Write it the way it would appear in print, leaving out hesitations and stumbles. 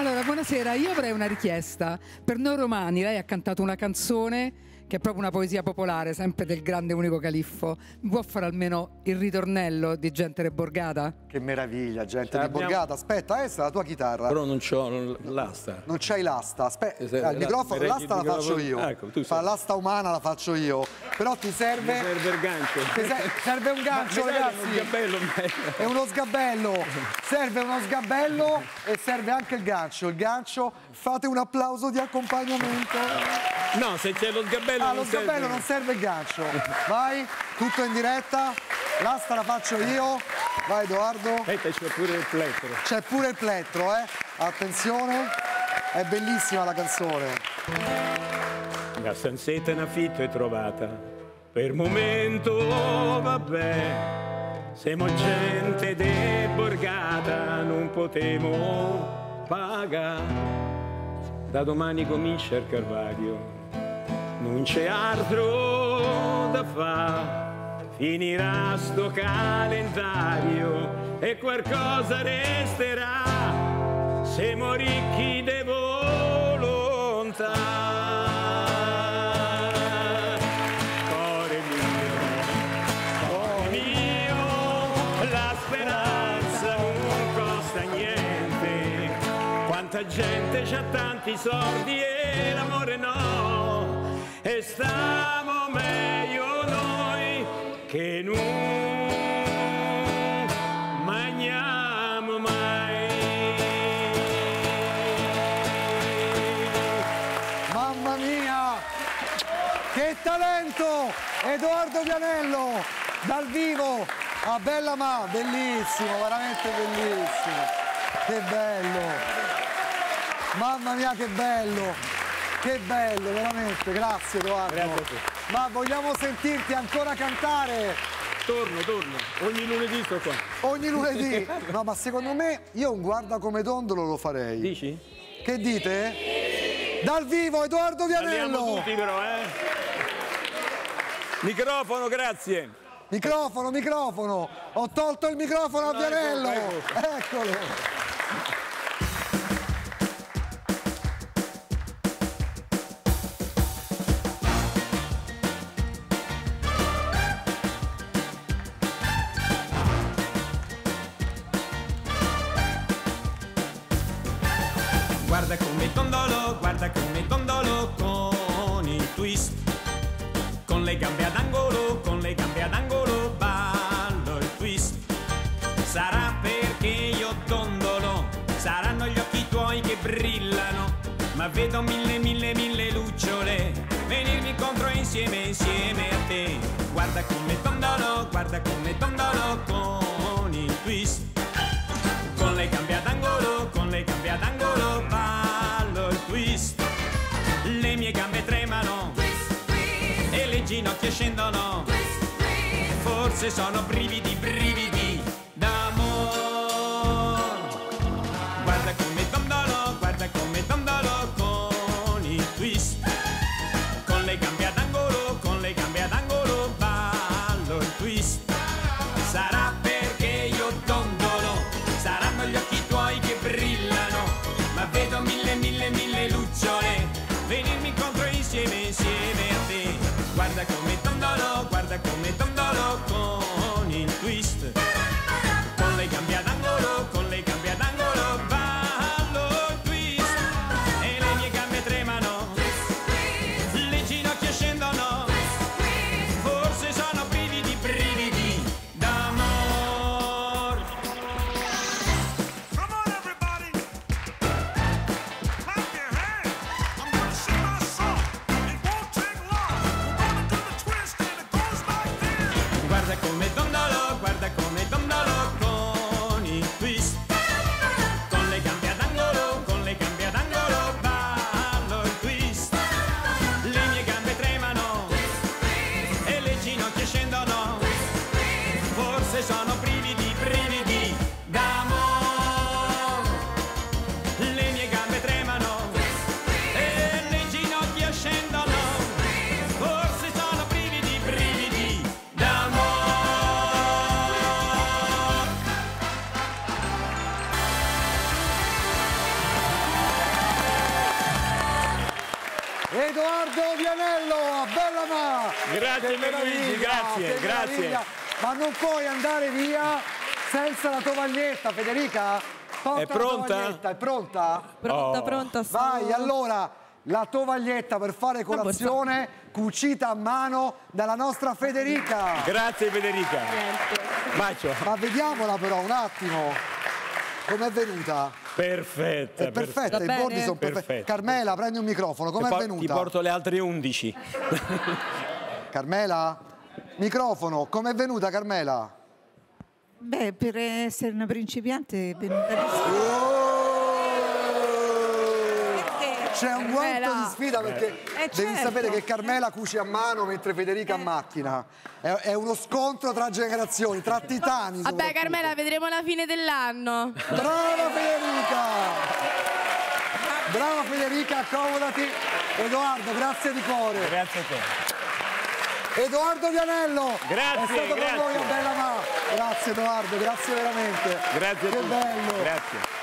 Allora, buonasera, io avrei una richiesta. Per noi romani, lei ha cantato una canzone che è proprio una poesia popolare, sempre del grande unico Califfo. Mi può fare almeno il ritornello di Gente Borgata? Che meraviglia, Gente di Borgata. Aspetta, questa è la tua chitarra. Però non c'ho l'asta. Non c'hai l'asta. Aspetta, il microfono, l'asta la faccio io. Ecco, tu l'asta umana la faccio io. Però ti serve... Mi serve il gancio. Serve un gancio, ragazzi. Uno sgabello. È uno sgabello. Serve uno sgabello e serve anche il gancio. Il gancio, fate un applauso di accompagnamento. No, se c'è lo sgabello lo sgabello non serve il gancio. Vai, tutto in diretta. L'asta la faccio io. Vai Edoardo. C'è pure il plettro. C'è pure il plettro, Attenzione. È bellissima la canzone. La stanzetta in affitto è trovata. Per momento vabbè. Siamo gente de Borgata, non potevo pagare. Da domani comincia il Carvario. Non c'è altro da fare, finirà sto calendario e qualcosa resterà, siamo ricchi di volontà. Cuore mio, la speranza non costa niente, quanta gente c'ha tanti soldi e l'amore no. E stiamo meglio noi che non mangiamo mai. Mamma mia, che talento! Edoardo Vianello, dal vivo a Bella Ma, bellissimo, veramente bellissimo. Che bello! Mamma mia, che bello! Che bello, veramente, grazie Edoardo. Grazie a te. Ma vogliamo sentirti ancora cantare? Torno, ogni lunedì sto qua. Ogni lunedì? No, ma secondo me io un Guarda come dondolo lo farei. Dici? Che dite? Dal vivo Edoardo Vianello! Andiamo tutti però, Microfono, grazie. Microfono! Ho tolto il microfono a Vianello! Eccolo! Guarda come dondolo con il twist, con le gambe ad angolo, ballo il twist. Sarà perché io dondolo, saranno gli occhi tuoi che brillano, ma vedo mille lucciole venirmi incontro insieme a te. Guarda come dondolo con il twist, con le gambe ad angolo, ballo il twist. Le mie gambe tremano, twist, twist, e le ginocchia scendono, twist, twist. Forse sono brividi d'amore. Guarda come dondolo con il twist, con le gambe ad angolo, ballo il twist. Sarà perché io dondolo, saranno gli occhi tuoi che brillano, ma vedo mille lucciole venirmi incontro insieme a te. Guarda come dondolo con il twist. Edoardo Vianello, bella ma! Grazie Che Pierluigi, meraviglia, grazie, che grazie. meraviglia. Ma non puoi andare via senza la tovaglietta, Federica? Porta È pronta? La tovaglietta, è pronta? Pronta, pronta. Vai, allora, la tovaglietta per fare colazione cucita a mano dalla nostra Federica. Grazie Federica. Bacio. Ma vediamola però un attimo. Com'è venuta? Perfetta. È perfetta, Va i bordi bene? sono perfetti. Perfetta. Carmela, prendi un microfono, com'è Ti venuta? porto le altre 11. Carmela? Microfono, com'è venuta Carmela? Beh, per essere una principiante è venuta di C'è un guanto Carmela. di sfida perché devi certo. sapere che Carmela cuce a mano mentre Federica a macchina. È uno scontro tra generazioni, tra titani. Vabbè soprattutto. Carmela, vedremo la fine dell'anno. Brava Federica! Brava Federica, accomodati. Edoardo, grazie di cuore. Grazie a te. Edoardo Vianello. Grazie, È stato grazie. con noi a Bella Ma. Grazie Edoardo, grazie veramente. Grazie a Che tutti. bello. Grazie.